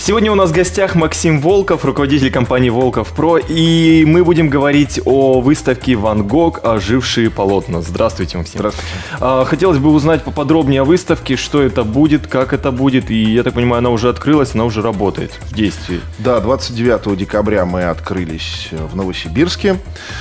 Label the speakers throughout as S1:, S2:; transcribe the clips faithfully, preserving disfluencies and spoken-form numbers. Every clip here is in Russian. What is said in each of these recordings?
S1: Сегодня у нас в гостях Максим Волков, руководитель компании Волков Про, и мы будем говорить о выставке «Ван Гог. Ожившие полотна». Здравствуйте, Максим.
S2: Здравствуйте.
S1: Хотелось бы узнать поподробнее о выставке, что это будет, как это будет, и, я так понимаю, она уже открылась, она уже работает в действии.
S2: Да, двадцать девятого декабря мы открылись в Новосибирске.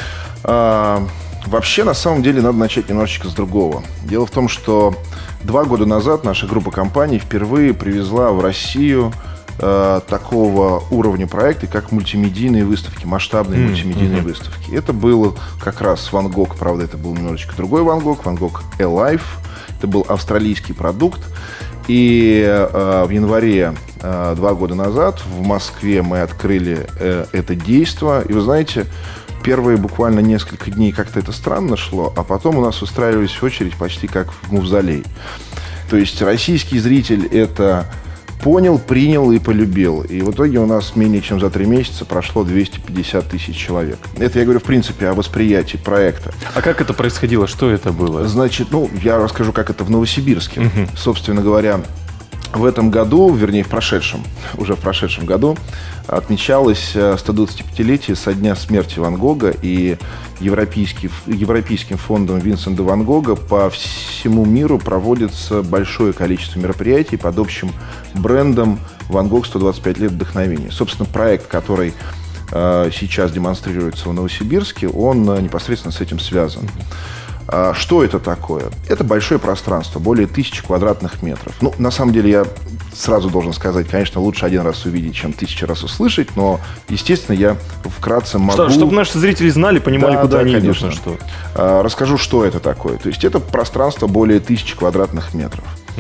S2: А, вообще, на самом деле, надо начать немножечко с другого. Дело в том, что два года назад наша группа компаний впервые привезла в Россию такого уровня проекты, как мультимедийные выставки, масштабные mm-hmm. мультимедийные mm-hmm. выставки. Это был как раз Ван Гог, правда, это был немножечко другой Ван Гог, Ван Гог Alive. Это был австралийский продукт. И э, в январе э, два года назад в Москве мы открыли э, это действо. И вы знаете, первые буквально несколько дней как-то это странно шло, а потом у нас устраивались в очередь почти как в мавзолей. То есть российский зритель это понял, принял и полюбил. И в итоге у нас менее чем за три месяца прошло двести пятьдесят тысяч человек. Это я говорю, в принципе, о восприятии проекта.
S1: А как это происходило? Что это было?
S2: Значит, ну, я расскажу, как это в Новосибирске. Угу. Собственно говоря, в этом году, вернее, в прошедшем, уже в прошедшем году, отмечалось сто двадцатипятилетие со дня смерти Ван Гога, и Европейский, Европейским фондом Винсента Ван Гога по всему миру проводится большое количество мероприятий под общим брендом «Ван Гог. сто двадцать пять лет вдохновения». Собственно, проект, который э, сейчас демонстрируется в Новосибирске, он э, непосредственно с этим связан. Что это такое? Это большое пространство, более тысячи квадратных метров. Ну, на самом деле, я сразу должен сказать, конечно, лучше один раз увидеть, чем тысячу раз услышать, но, естественно, я вкратце могу...
S1: Что, чтобы наши зрители знали, понимали, да, куда
S2: да,
S1: они
S2: конечно.
S1: идут. Что.
S2: Расскажу, что это такое. То есть, это пространство более тысячи квадратных метров.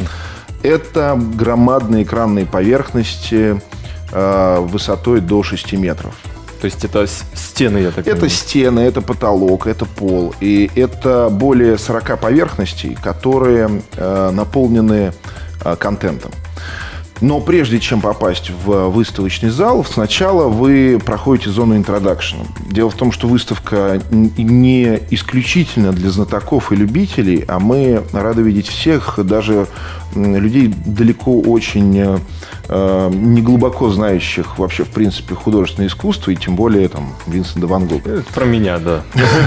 S2: Это громадные экранные поверхности высотой до шести метров.
S1: То есть это стены, я так понимаю?
S2: Это стены, это потолок, это пол. И это более сорока поверхностей, которые э, наполнены э, контентом. Но прежде чем попасть в выставочный зал, сначала вы проходите зону интродакшена. Дело в том, что выставка не исключительно для знатоков и любителей, а мы рады видеть всех, даже людей далеко очень э, не глубоко знающих вообще, в принципе, художественное искусство, и тем более там Винсента Ван Гога.
S1: Это про меня, да.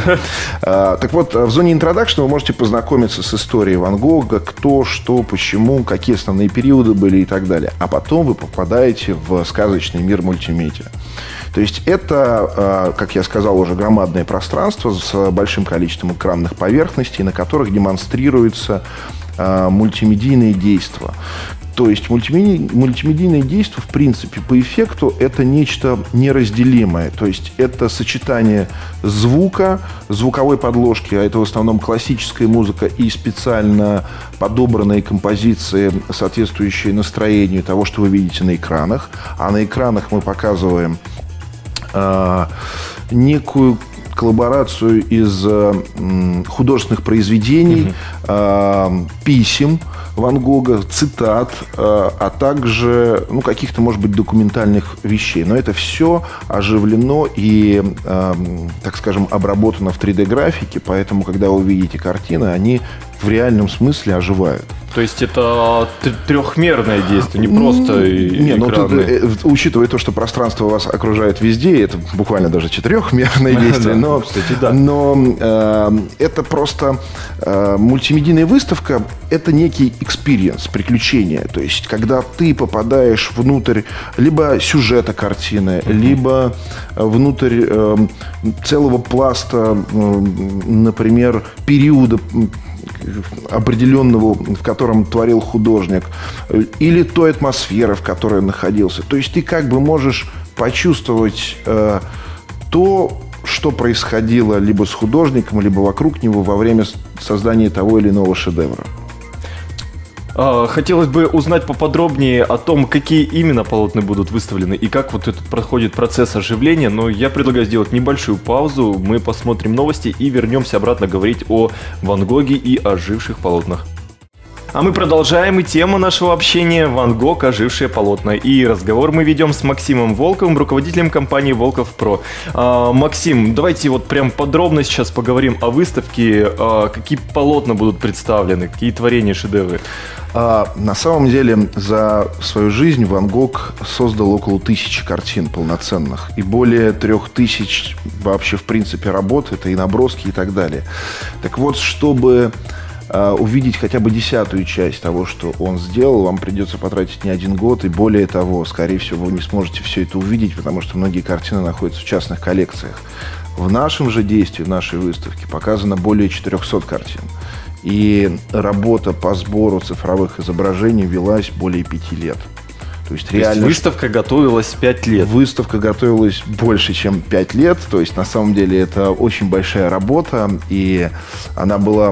S2: Так вот, в зоне интродакшена вы можете познакомиться с историей Ван Гога, кто, что, почему, какие основные периоды были и так далее. А потом вы попадаете в сказочный мир мультимедиа. То есть это, как я сказал, уже громадное пространство с большим количеством экранных поверхностей, на которых демонстрируются мультимедийные действия. То есть мультимедий, мультимедийные действия, в принципе, по эффекту, это нечто неразделимое. То есть это сочетание звука, звуковой подложки, а это в основном классическая музыка и специально подобранные композиции, соответствующие настроению того, что вы видите на экранах. А на экранах мы показываем э, некую коллаборацию из э, художественных произведений, mm-hmm. э, писем Ван Гога, цитат, э, а также ну, каких-то, может быть, документальных вещей. Но это все оживлено и, э, так скажем, обработано в три дэ-графике, поэтому, когда вы видите картины, они в реальном смысле оживают.
S1: То есть это трехмерное действие, не просто
S2: не, ну, тут, учитывая то, что пространство вас окружает везде, это буквально даже четырехмерное действие, но, кстати, да. но э, это просто э, мультимедийная выставка, это некий экспириенс, приключение. То есть, когда ты попадаешь внутрь либо сюжета картины, mm-hmm. либо внутрь э, целого пласта, э, например, периода определенного, в котором творил художник, или той атмосферы, в которой он находился. То есть ты как бы можешь почувствовать э, то, что происходило либо с художником, либо вокруг него во время создания того или иного шедевра.
S1: Хотелось бы узнать поподробнее о том, какие именно полотна будут выставлены и как вот этот проходит процесс оживления, но я предлагаю сделать небольшую паузу, мы посмотрим новости и вернемся обратно говорить о Ван Гоге и оживших полотнах. А мы продолжаем, и тема нашего общения — Ван Гог «Ожившее полотно». И разговор мы ведем с Максимом Волковым, руководителем компании Волков Про. А, Максим, давайте вот прям подробно сейчас поговорим о выставке. А, какие полотна будут представлены, какие творения, шедевры?
S2: А, на самом деле за свою жизнь Ван Гог создал около тысячи картин полноценных. И более трех тысяч вообще в принципе работ. Это и наброски и так далее. Так вот, чтобы увидеть хотя бы десятую часть того, что он сделал, вам придется потратить не один год, и более того, скорее всего, вы не сможете все это увидеть, потому что многие картины находятся в частных коллекциях. В нашем же действии, в нашей выставке показано более четырехсот картин. И работа по сбору цифровых изображений велась более пяти лет. То есть, реально,
S1: то есть выставка готовилась пять лет?
S2: Выставка готовилась больше, чем пять лет. То есть, на самом деле, это очень большая работа. И она была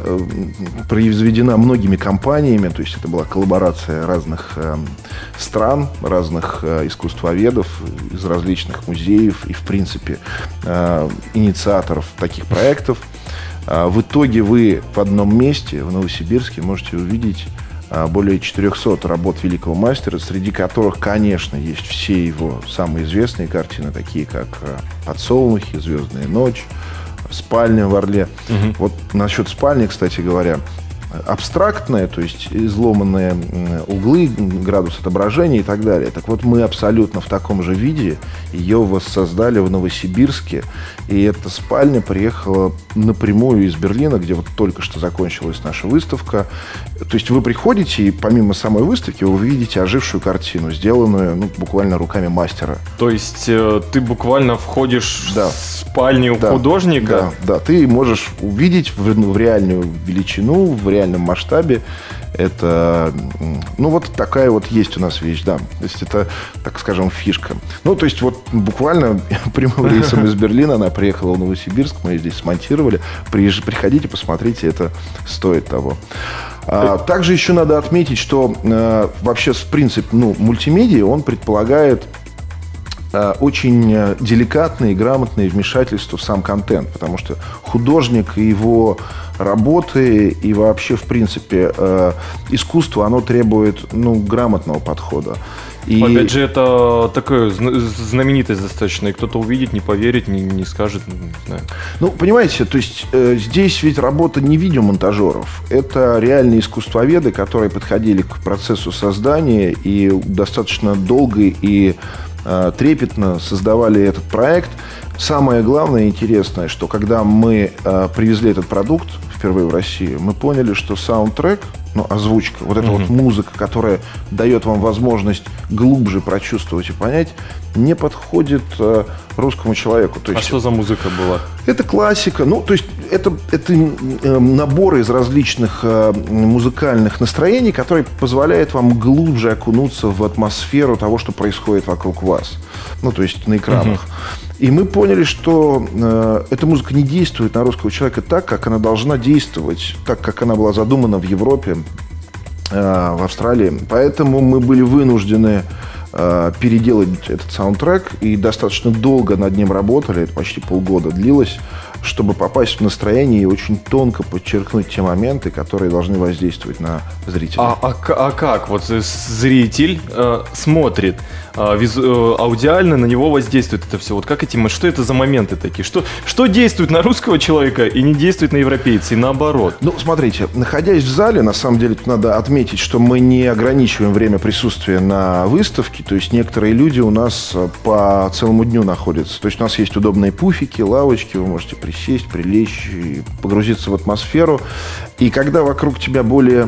S2: произведена многими компаниями. То есть, это была коллаборация разных э, стран, разных э, искусствоведов из различных музеев и, в принципе, э, инициаторов таких проектов. Э, в итоге вы в одном месте, в Новосибирске, можете увидеть более четырехсот работ великого мастера, среди которых, конечно, есть все его самые известные картины, такие как «Подсолнухи», «Звездная ночь», «Спальня в Орле». Угу. Вот насчет спальни, кстати говоря, абстрактная, то есть изломанные углы, градус отображения и так далее. Так вот, мы абсолютно в таком же виде ее воссоздали в Новосибирске. И эта спальня приехала напрямую из Берлина, где вот только что закончилась наша выставка. То есть вы приходите, и помимо самой выставки вы увидите ожившую картину, сделанную ну, буквально руками мастера.
S1: То есть э, ты буквально входишь да. в спальню
S2: да.
S1: художника?
S2: Да, да, ты можешь увидеть в, в реальную величину, в реальном масштабе. Это, ну, вот такая вот есть у нас вещь, да. То есть это, так скажем, фишка. Ну, то есть вот буквально прямым рейсом из Берлина она приехала в Новосибирск, мы ее здесь смонтировали. Приходите, посмотрите, это стоит того. А, также еще надо отметить, что а, вообще, в принципе, ну, мультимедиа, он предполагает а, очень деликатное и грамотное вмешательство в сам контент, потому что художник и его работы и вообще, в принципе, э, искусство, оно требует ну, грамотного подхода. И...
S1: Опять же, это такая знаменитость достаточно, и кто-то увидит, не поверит, не, не скажет, не знаю.
S2: Ну, понимаете, то есть э, здесь ведь работа не видеомонтажеров, это реальные искусствоведы, которые подходили к процессу создания и достаточно долго и э, трепетно создавали этот проект. Самое главное и интересное, что когда мы э, привезли этот продукт впервые в Россию, мы поняли, что саундтрек, ну, озвучка, вот эта mm-hmm. вот музыка, которая дает вам возможность глубже прочувствовать и понять, не подходит э, русскому человеку. То есть,
S1: а что за музыка была?
S2: Это классика. Ну, то есть это, это э, набор из различных э, музыкальных настроений, которые позволяют вам глубже окунуться в атмосферу того, что происходит вокруг вас. Ну, то есть на экранах. Mm-hmm. И мы поняли, что э, эта музыка не действует на русского человека так, как она должна действовать, так, как она была задумана в Европе, э, в Австралии. Поэтому мы были вынуждены э, переделать этот саундтрек и достаточно долго над ним работали, это почти полгода длилось, чтобы попасть в настроение и очень тонко подчеркнуть те моменты, которые должны воздействовать на зрителя.
S1: А, а, а как? Вот зритель э, смотрит, э, визу, э, аудиально на него воздействует это все. Вот как эти, что это за моменты такие? Что, что действует на русского человека и не действует на европейца, и наоборот?
S2: Ну, смотрите, находясь в зале, на самом деле, надо отметить, что мы не ограничиваем время присутствия на выставке. То есть некоторые люди у нас по целому дню находятся. То есть у нас есть удобные пуфики, лавочки, вы можете сесть, прилечь и погрузиться в атмосферу. И когда вокруг тебя более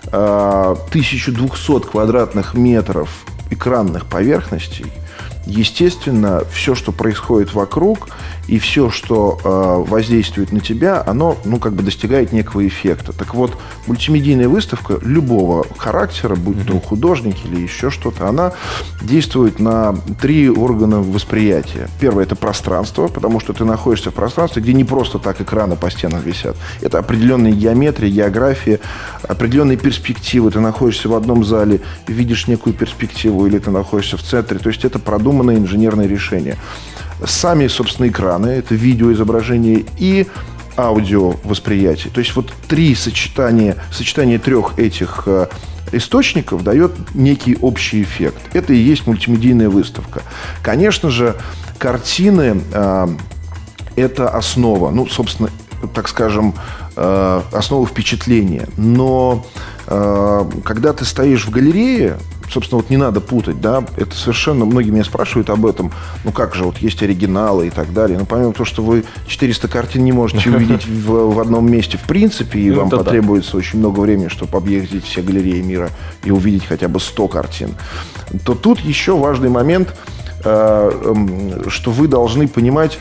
S2: э, тысяча двести квадратных метров экранных поверхностей, естественно, все, что происходит вокруг, и все, что э, воздействует на тебя, оно, ну, как бы достигает некого эффекта. Так вот, мультимедийная выставка любого характера, будь mm-hmm. то художник или еще что-то, она действует на три органа восприятия. Первое – это пространство, потому что ты находишься в пространстве, где не просто так экраны по стенам висят. Это определенная геометрия, география, определенные перспективы. Ты находишься в одном зале, видишь некую перспективу, или ты находишься в центре. То есть это продуманное инженерное решение. Сами, собственно, экраны, это видеоизображение и аудиовосприятие. То есть вот три сочетания, сочетание трех этих э, источников дает некий общий эффект. Это и есть мультимедийная выставка. Конечно же, картины э, – это основа, ну, собственно, так скажем, э, основа впечатления. Но э, когда ты стоишь в галерее, собственно, вот не надо путать, да, это совершенно, многие меня спрашивают об этом, ну как же, вот есть оригиналы и так далее, но помимо того, что вы четыреста картин не можете увидеть в, в одном месте в принципе, и вам потребуется очень много времени, чтобы объездить все галереи мира и увидеть хотя бы сто картин, то тут еще важный момент, что вы должны понимать,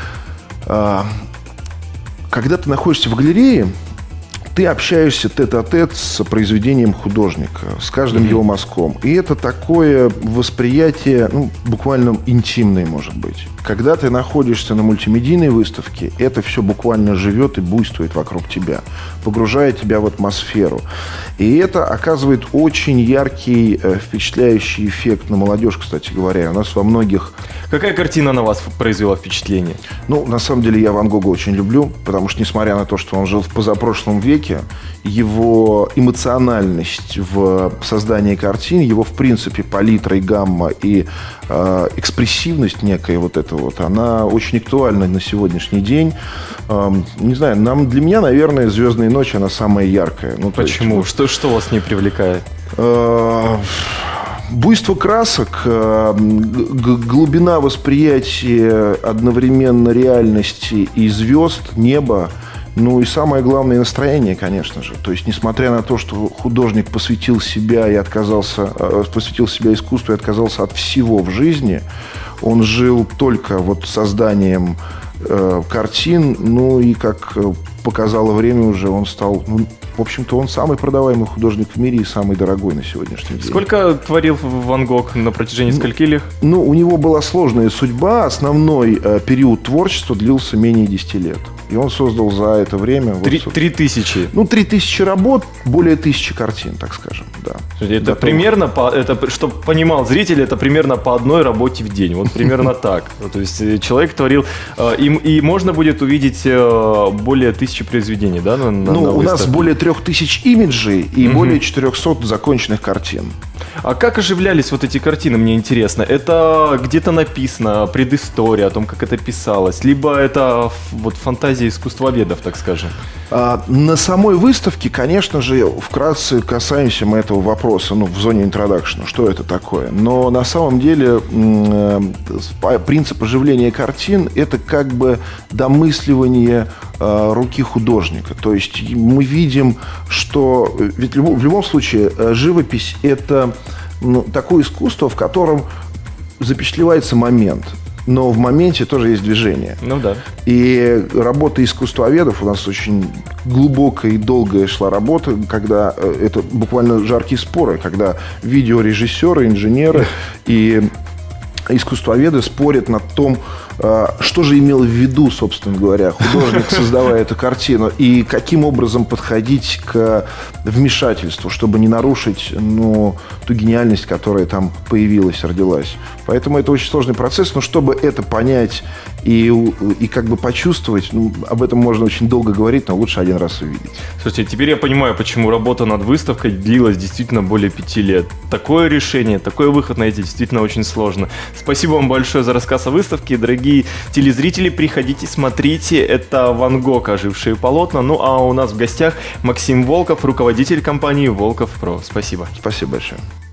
S2: когда ты находишься в галерее, ты общаешься тет-а-тет с произведением художника, с каждым mm-hmm. его мазком. И это такое восприятие, ну, буквально интимное, может быть. Когда ты находишься на мультимедийной выставке, это все буквально живет и буйствует вокруг тебя, погружая тебя в атмосферу. И это оказывает очень яркий, впечатляющий эффект на молодежь, кстати говоря. У нас во многих...
S1: Какая картина на вас произвела впечатление?
S2: Ну, на самом деле, я Ван Гога очень люблю, потому что, несмотря на то, что он жил в позапрошлом веке, его эмоциональность в создании картин, его, в принципе, палитра и гамма и э, экспрессивность некая вот эта вот, она очень актуальна на сегодняшний день. Э, не знаю, нам, для меня, наверное, «Звездные ночи» она самая яркая. Ну,
S1: почему? Есть, что, что вас не привлекает?
S2: Э, буйство красок, глубина восприятия одновременно реальности и звезд, неба, ну и самое главное настроение, конечно же. То есть, несмотря на то, что художник посвятил себя и отказался, посвятил себя искусству и отказался от всего в жизни, он жил только вот созданием э, картин, ну и как показало время уже, он стал, ну, в общем-то, он самый продаваемый художник в мире и самый дорогой на сегодняшний день.
S1: Сколько творил Ван Гог на протяжении скольки лет?
S2: Ну, у него была сложная судьба. Основной э, период творчества длился менее десяти лет. И он создал за это время...
S1: Три, вот, три тысячи?
S2: Ну, три тысячи работ, более тысячи картин, так скажем, да.
S1: Это Готов. примерно, по, это, чтобы понимал зритель, это примерно по одной работе в день. Вот примерно так. То есть человек творил... И можно будет увидеть более тысячи произведений, да?
S2: Ну, у нас более трех тысяч имиджей и более четырехсот законченных картин.
S1: А как оживлялись вот эти картины, мне интересно? Это где-то написано, предыстория о том, как это писалось, либо это вот фантазия искусствоведов, так скажем?
S2: А, на самой выставке, конечно же, вкратце касаемся мы этого вопроса, ну, в зоне интродакшена, что это такое. Но на самом деле принцип оживления картин – это как бы домысливание руки художника. То есть мы видим, что ведь в любом случае живопись – это, ну, такое искусство, в котором запечатлевается момент. Но в моменте тоже есть движение.
S1: Ну да.
S2: И работа искусствоведов, у нас очень глубокая и долгая шла работа, когда это буквально жаркие споры, когда видеорежиссеры, инженеры и искусствоведы спорят над том, что же имел в виду, собственно говоря, художник, создавая эту картину, и каким образом подходить к вмешательству, чтобы не нарушить, ну, ту гениальность, которая там появилась, родилась. Поэтому это очень сложный процесс, но чтобы это понять и, и как бы почувствовать, ну, об этом можно очень долго говорить, но лучше один раз увидеть.
S1: Слушайте, теперь я понимаю, почему работа над выставкой длилась действительно более пяти лет. Такое решение, такой выход найти действительно очень сложно. Спасибо вам большое за рассказ о выставке, дорогие телезрители, приходите, смотрите, это Ван Гог «Ожившие полотна». Ну а у нас в гостях Максим Волков, руководитель компании Волков Про. Спасибо.
S2: Спасибо большое.